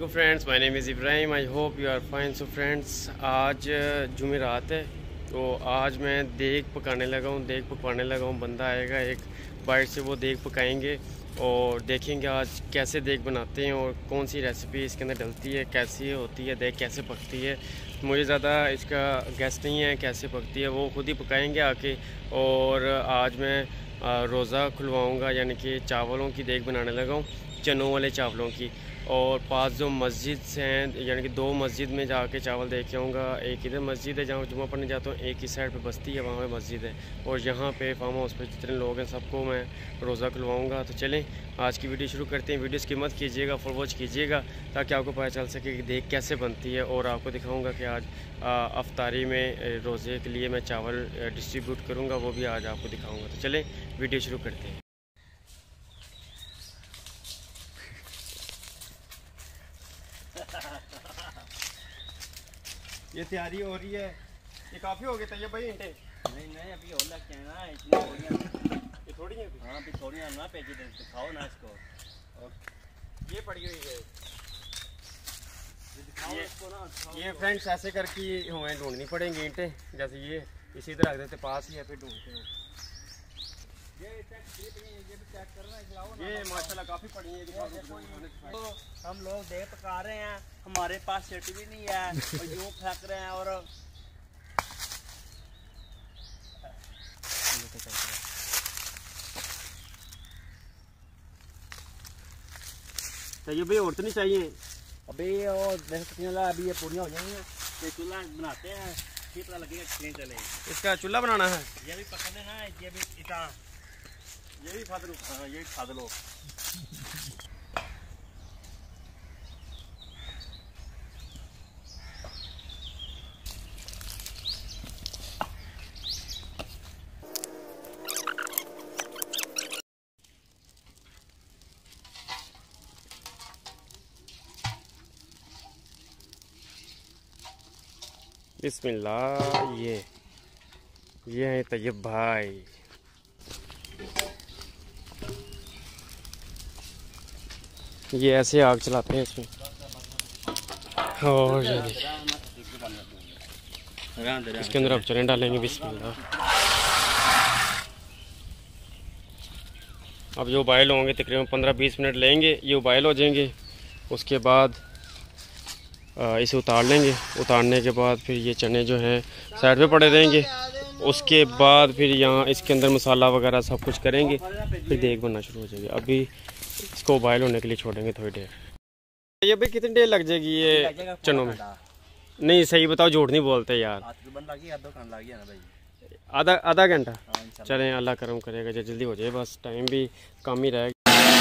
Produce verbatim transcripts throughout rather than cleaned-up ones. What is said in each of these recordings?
वालेकुम friends, my name is Ibrahim. I hope you are fine. So friends, आज जुमेरात है तो आज मैं देग पकाने लगा हूँ देग पकाने लगा हूँ बंदा आएगा एक बाइट से, वो देग पकाएंगे और देखेंगे आज कैसे देग बनाते हैं और कौन सी रेसिपी इसके अंदर डलती है, कैसी होती है देग, कैसे पकती है। मुझे ज़्यादा इसका गैस नहीं है कैसे पकती है, वो खुद ही पकाएंगे आके। और आज मैं रोज़ा खुलवाऊँगा, यानी कि चावलों की देग बनाने लगा हूँ, चनों वाले चावलों की। और पास जो मस्जिद से हैं, यानी कि दो मस्जिद में जाके चावल देख के आऊँगा। एक इधर मस्जिद है जहाँ जुमा पढ़ने जाता हूँ, एक ही साइड पे बस्ती है वहाँ पे मस्जिद है। और यहाँ पे फार्म हाउस पे जितने लोग हैं सबको मैं रोज़ा खुलवाऊँगा। तो चलें आज की वीडियो शुरू करते हैं। वीडियो की मत कीजिएगा, फुल वॉच कीजिएगा ताकि आपको पता चल सके कि देख कैसे बनती है। और आपको दिखाऊँगा कि आज अफ्तारी में रोज़े के लिए मैं चावल डिस्ट्रीब्यूट करूँगा, वो भी आज आपको दिखाऊँगा। तो चलें वीडियो शुरू करते हैं। ये तैयारी हो रही है, ये काफ़ी हो गया तैयार भाई इंटे? नहीं नहीं अभी और लग के ना इतनी थोड़ी ये थोड़ी है। हाँ अभी थोड़ी ना पेजी दिखाओ ना इसको। और ये पड़ी हुई है, दिखाओ ये, इसको ना। ये फ्रेंड्स ऐसे करके हमें ढूंढनी पड़ेंगी ईंटें, जैसे ये इसी तरह रख देते पास ही है, फिर ढूंढते हैं। ये चेक ये भी चेक करना दिखाओ ना। ये माशाल्लाह काफ़ी पड़ी है। तो हम लोग देख पका रहे हैं, हमारे पास सेट भी नहीं है और यूँ फेंक रहे हैं। और तो ये भाई और तो नहीं चाहिए अभी और चूल्हा अभी ये पूरी हो जाएंगे, ये चूल्हा बनाते हैं फिर पता लगेगा कितने चले। इसका चूल्हा बनाना है, ये भी पकड़ने हैं, ये भी इतना ये भी फाद लो। हाँ ये भी खाद लो। बिस्मिल्लाह। ये ये है तैयब भाई। ये ऐसे आग चलाते हैं इसमें। और ये इसके अंदर अब चने डालेंगे। बिस्मिल्लाह। अब ये उबाइल होंगे, तकरीबन पंद्रह बीस मिनट लेंगे, ये उबाइल हो जाएंगे। उसके बाद इसे उतार लेंगे। उतारने के बाद फिर ये चने जो हैं साइड पे पड़े रहेंगे। उसके बाद फिर यहाँ इसके अंदर मसाला वगैरह सब कुछ करेंगे, फिर देग बनना शुरू हो जाएगी। अभी इसको बॉयल होने के लिए छोड़ेंगे थोड़ी देर। ये भाई कितनी देर लग जाएगी ये चनों में? नहीं सही बताओ, झूठ नहीं बोलते यार। आधा आधा घंटा? चलें अल्लाह करम करेगा, जो जल्दी हो जाए, बस टाइम भी कम ही रहेगा।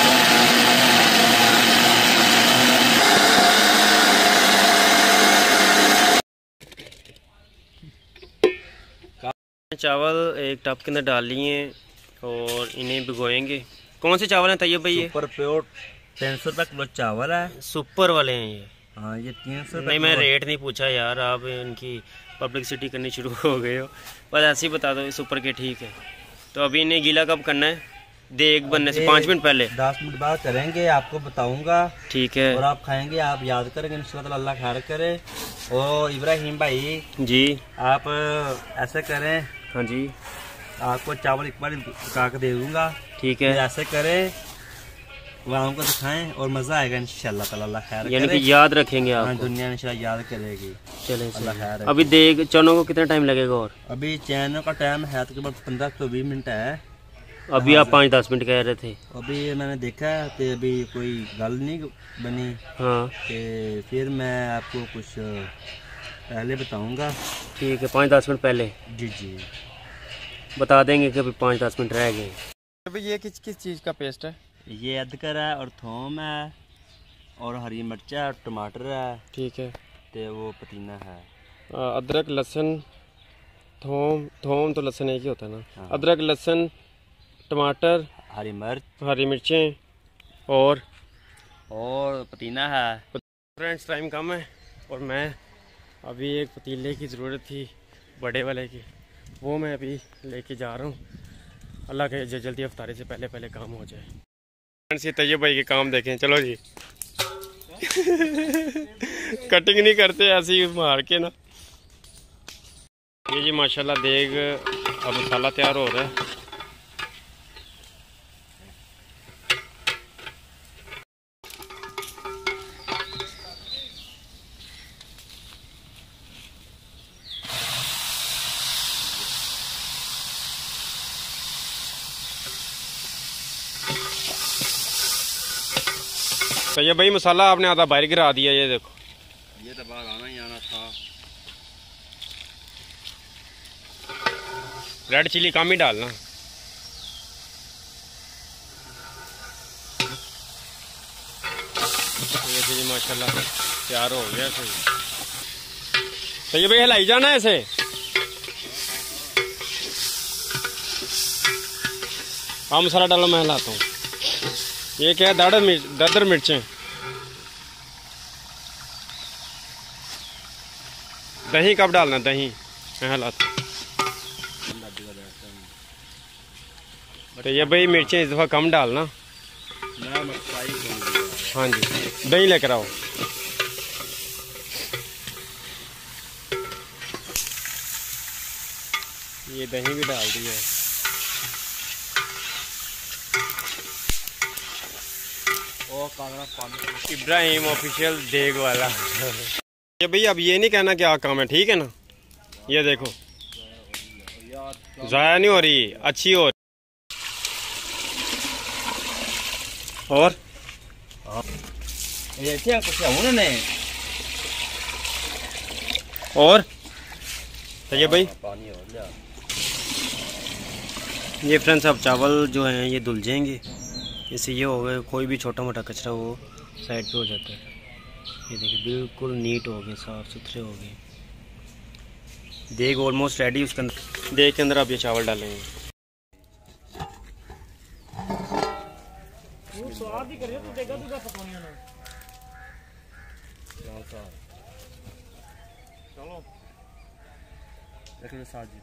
चावल एक टब के अंदर डाल लिए और इन्हें भिगोएंगे। कौन से चावल हैं तैयब भाई? ये सुपर प्योर तीन सौ रुपये किलो चावल है। सुपर वाले हैं ये? हाँ ये तीन सौ। नहीं मैं रेट नहीं पूछा यार, आप इनकी पब्लिसिटी करनी शुरू हो गए हो, बस ऐसे ही बता दो सुपर के। ठीक है, तो अभी इन्हें गीला कब करना है? देग बनने से पाँच मिनट पहले? दस मिनट बाद करेंगे, आपको बताऊंगा। ठीक है, और आप खाएंगे, आप याद करेंगे इंशाल्लाह, अल्लाह खैर करे। और इब्राहिम भाई जी आप ऐसे करें। हाँ जी, आपको चावल एक बार पका के दे दूंगा। ठीक है, ऐसे करें, वहाँ को दिखाएं और मज़ा आएगा इंशाल्लाह ताला, अल्लाह खैर करे। यानी कि याद रखेंगे आप? हाँ, दुनिया इंशाल्लाह याद करेगी। चलें अल्लाह खैर। अभी देग चनों को कितना टाइम लगेगा? और अभी चैनों का टाइम है तकरीबन पंद्रह सौ बीस मिनट है। अभी आप पाँच दस मिनट कह रहे थे। अभी मैंने देखा तो अभी कोई गल नहीं बनी। हाँ, तो फिर मैं आपको कुछ पहले बताऊंगा। ठीक है, पाँच दस मिनट पहले जी जी बता देंगे कि अभी पाँच दस मिनट रह गए। अभी ये किस किस चीज़ का पेस्ट है? ये अदरक है और थोम है और हरी मिर्च है और टमाटर है। ठीक है, तो वो पुदीना है। अदरक लहसुन थोम, थोम तो लहसुन एक ही होता है ना? हाँ। अदरक लहसुन टमाटर हरी मिर्च हरी मिर्चें और और पुदीना है। फ्रेंड्स टाइम कम है और मैं अभी एक पतीले की ज़रूरत थी बड़े वाले की, वो मैं अभी लेके जा रहा हूँ। अल्लाह के जल्दी अफ्तारी से पहले पहले काम हो जाए। फ्रेंड्स ये तैयब भाई के काम देखें। चलो जी, कटिंग नहीं करते ऐसे ही मार के ना। ये जी माशाल्लाह देग अब मसाला तैयार हो रहा है। तो ये भाई मसाला आपने आधा बाहर गिरा दिया, ये देखो। ये तो बाहर आना ही आना था। रेड चिली कम ही डालना। ये जी माशाल्लाह तैयार हो गया सही। तो ये भाई हिलाई जाना है ऐसे। हाँ मसाला डालो, मैं हिलाता हूँ। ये क्या है, दादर मिर्च, दादर मिर्चें। दही कब डालना? दही मैं हिलाता हूँ। तो ये भाई मिर्चें इस दफ़ा कम डालना। हाँ जी, दही लेकर आओ। ये दही भी डाल दी है। इब्राहिम ऑफिशियल देग वाला। ये भैया अब ये नहीं कहना क्या काम है, ठीक है ना। ये देखो ज़ाया नहीं हो रही, अच्छी हो रही। और ये क्या कुछ उन्होंने और तो ये भाई पानी हो गया। ये फ्रेंड्स अब चावल जो हैं ये धुल जाएंगे। इससे ये हो गए, कोई भी छोटा मोटा कचरा वो साइड पे हो जाता है। ये देखिए बिल्कुल नीट हो गए, साफ़ सुथरे हो गए। देग ऑलमोस्ट रेडी। उसके अंदर देग के अंदर आप ये चावल डालेंगे। स्वाद ही करिए तो देगा तो पकाने ना। चलो देख लो साजी।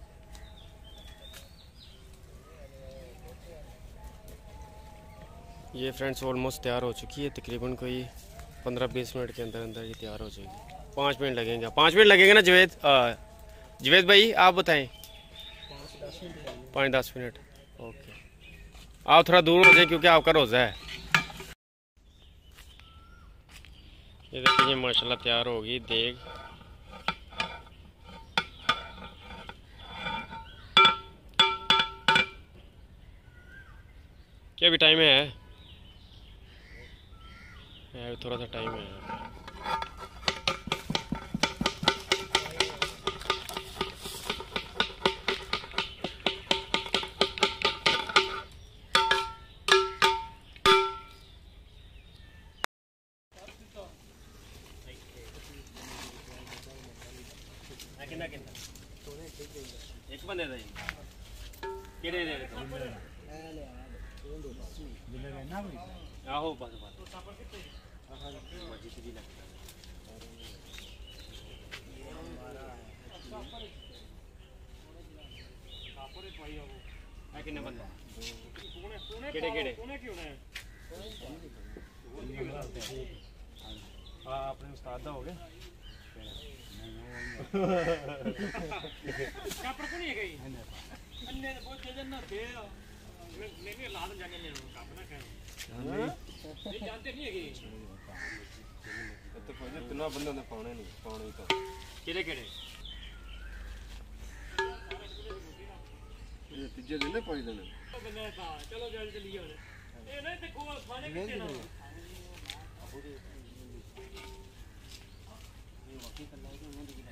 ये फ्रेंड्स ऑलमोस्ट तैयार हो चुकी है। तकरीबन कोई पंद्रह बीस मिनट के अंदर अंदर ये तैयार हो जाएगी। पाँच मिनट लगेंगे। पाँच मिनट लगेंगे ना जवेद? जवेद भाई आप बताएं। पाँच दस मिनट। ओके, आप थोड़ा दूर हो जाए क्योंकि आपका रोज़ा है। ये देखिए माशाल्लाह तैयार होगी देग। क्या भी टाइम है? है थोड़ा सा टाइम है। एक बंदे दा केड़े दे आहो बस बस कितने बंदे केड़े केड़े हाँ अपने उस्ताद दा हो गए। कापर को नहीं है कहीं अन्य बहुत जजन ना थे मैं भी लाद जाने में कापर ना कहीं ये जानते नहीं है कि तो कोई इतना बंदा ने पाने नहीं पाने तो केड़े केड़े ये तीजे दिन ने पाई देने चलो जल्दी चलिए ये नहीं ते को खाने कितने ना ये वाकई करना है उन्होंने दिखा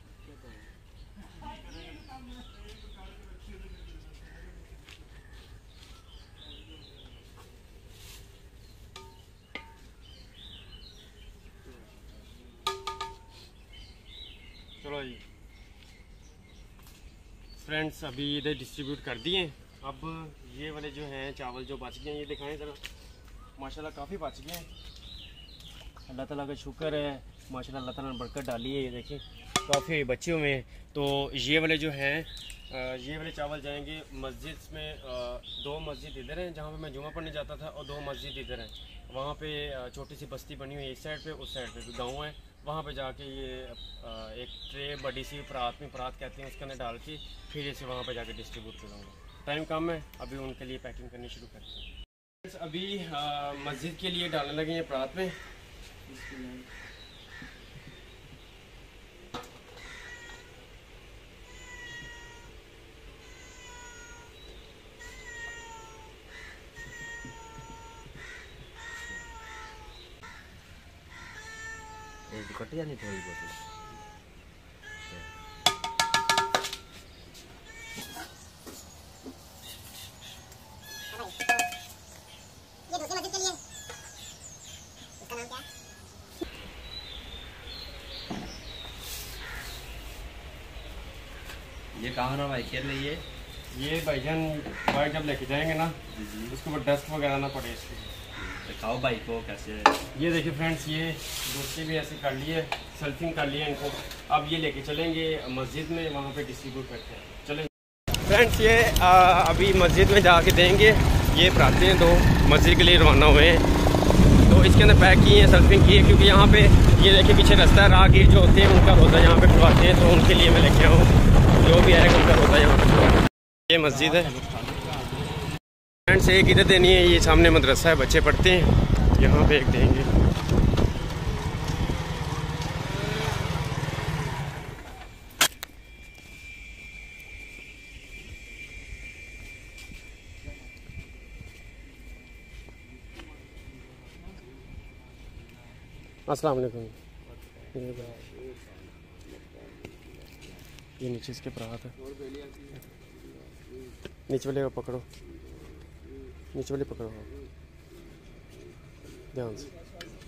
चलो जी फ्रेंड्स अभी इधर डिस्ट्रीब्यूट कर दिए। अब ये वाले जो हैं चावल जो बच गए हैं ये दिखाएं ज़रा। माशाल्लाह काफ़ी बच गए हैं। अल्लाह ताला का शुक्र है, माशाल्लाह अल्लाह ताला ने बरकत डाली है। ये देखिए काफ़ी बच्चे हुए हैं। तो ये वाले जो हैं ये वाले चावल जाएंगे मस्जिद में। दो मस्जिद इधर हैं जहाँ पे मैं जुमा पढ़ने जाता था, और दो मस्जिद इधर हैं। वहाँ पे छोटी सी बस्ती बनी हुई है, इस साइड पे, उस साइड पे भी गाँव है। वहाँ पे जाके ये एक ट्रे बड़ी सी परात में, परात कहते हैं, उसके अंदर डाल के फिर इसे वहाँ पे जाके डिस्ट्रीब्यूट करूँगा। टाइम कम है, अभी उनके लिए पैकिंग करनी शुरू करते हैं। अभी मस्जिद के लिए डालने लगे हैं परात में। कटिया नहीं थोड़ी बहुत ये दूसरी मस्जिद के लिए इसका नाम क्या है? ये कहाँ ना भाई खेल रही है? ये भाईजान बाइक जब लेके जाएंगे ना, उसके ऊपर डस्ट वगैरह ना पड़े इसके। दिखाओ भाई को कैसे। ये देखिए फ्रेंड्स, ये दोस्ती भी ऐसे कर लिए, सेल्फिंग कर लिए इनको। अब ये लेके चलेंगे मस्जिद में, वहाँ पे डिस्ट्रीब्यूट करते हैं। चलेंगे फ्रेंड्स, ये आ, अभी मस्जिद में जाके देंगे। ये पराते हैं दो मस्जिद के लिए रवाना हुए हैं, तो इसके अंदर पैक किए हैं, सेल्फिंग की है। क्योंकि यहाँ पे ये देखिए पीछे रास्ता है, राहगीर जो होते हैं उनका रोज़ा यहाँ पे खुलवाते हैं, तो उनके लिए मैं लेके आऊँ। जो भी आएगा उनका रोज़ा यहाँ पे। ये मस्जिद है फ्रेंड्स, एक इधर देनी है, ये सामने मदरसा है, बच्चे पढ़ते हैं, यहाँ पे एक देंगे। अस्सलाम वालेकुम। ये नीचे इसके परात है, नीचे वाले को पकड़ो, नीचे वाले पकड़ो ध्यान से।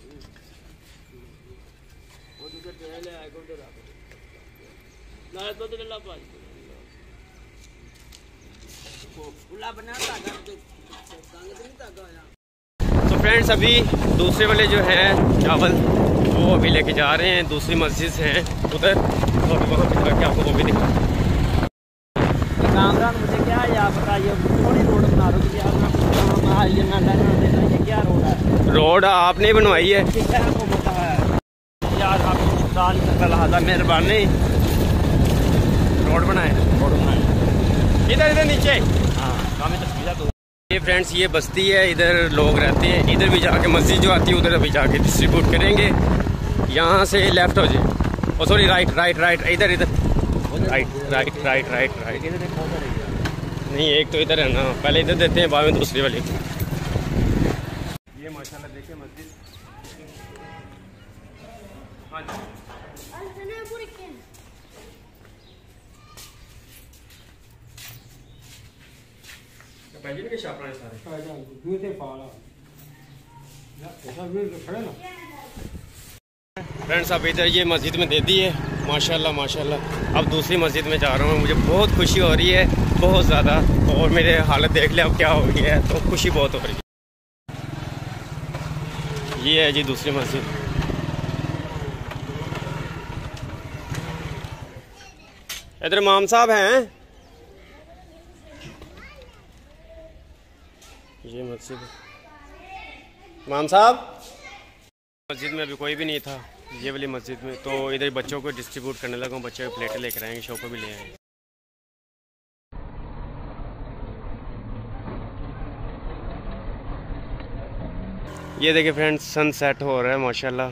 तो फ्रेंड्स, अभी दूसरे वाले जो हैं चावल वो अभी लेके जा रहे हैं, दूसरी मस्जिद हैं उधर, तो अभी वहाँ पे जाके आपको वो भी दिखा। कामरान मुझे क्या याद बताइए, थोड़ी रोड बना दो कि ये क्या रोड है? रोड आपने बनवाई है यार, आप मेहरबानी। रोड बनाए, रोड बनाए इधर इधर नीचे। हाँ, हमें तस्वीर दो। ये फ्रेंड्स, ये बस्ती है, इधर लोग रहते हैं। इधर भी जाके मस्जिद जो आती है उधर अभी जाके डिस्ट्रीब्यूट करेंगे। यहाँ से लेफ्ट हो जाए, oh sorry right right right इधर इधर right right right right right नहीं, एक तो इधर है ना, पहले इधर देते हैं, बाद में दूसरी वाली। ये माशाल्लाह देखिए मस्जिद। हाँ जी, पहले भी शापरा सारे फ्रेंड्स। अब इधर ये मस्जिद में दे दी है, माशाल्लाह माशाल्लाह। अब दूसरी मस्जिद में जा रहा हूँ, मुझे बहुत खुशी हो रही है, बहुत ज़्यादा। और मेरे हालत देख ले अब क्या हो गई है, तो खुशी बहुत हो रही है। ये है जी दूसरी मस्जिद। इधर इमाम साहब हैं, ये मस्जिद इमाम साहब। मस्जिद में अभी कोई भी नहीं था, ये वाली मस्जिद में। तो इधर बच्चों को डिस्ट्रीब्यूट करने लगा हूँ, बच्चे प्लेटें लेकर आएंगे, शॉप पे भी ले आएंगे। ये देखिए फ्रेंड्स, सनसेट हो रहा है माशाल्लाह।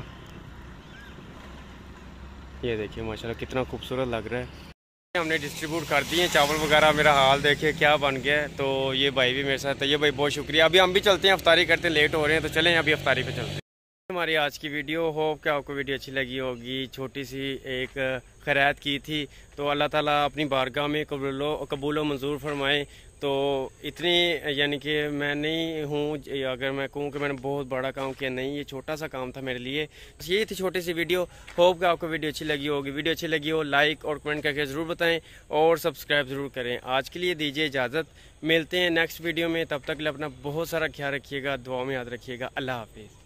ये देखिए माशाल्लाह कितना खूबसूरत लग रहा है। हमने डिस्ट्रीब्यूट कर दिए चावल वगैरह, मेरा हाल देखिए क्या बन गया है। तो ये भाई भी मेरे साथ है, ये भाई बहुत शुक्रिया। अभी हम भी चलते हैं, अफ्तारी करते हैं, लेट हो रहे हैं, तो चलें अभी अफ्तारी पे चलते हैं। हमारी आज की वीडियो, होप कि आपको वीडियो अच्छी लगी होगी। छोटी सी एक खैरात की थी, तो अल्लाह ताला अपनी बारगाह में कबूलो कबूलो मंजूर फरमाए। तो इतनी यानी कि मैं नहीं हूँ, अगर मैं कहूँ कि मैंने बहुत बड़ा काम किया, नहीं, ये छोटा सा काम था मेरे लिए। बस ये थी छोटी सी वीडियो। होप कि आपको वीडियो अच्छी लगी होगी। वीडियो अच्छी लगी हो लाइक और कमेंट करके ज़रूर बताएं, और सब्सक्राइब ज़रूर करें। आज के लिए दीजिए इजाज़त, मिलते हैं नेक्स्ट वीडियो में। तब तक के लिए अपना बहुत सारा ख्याल रखिएगा, दुआ में याद रखिएगा। अल्लाह हाफिज़।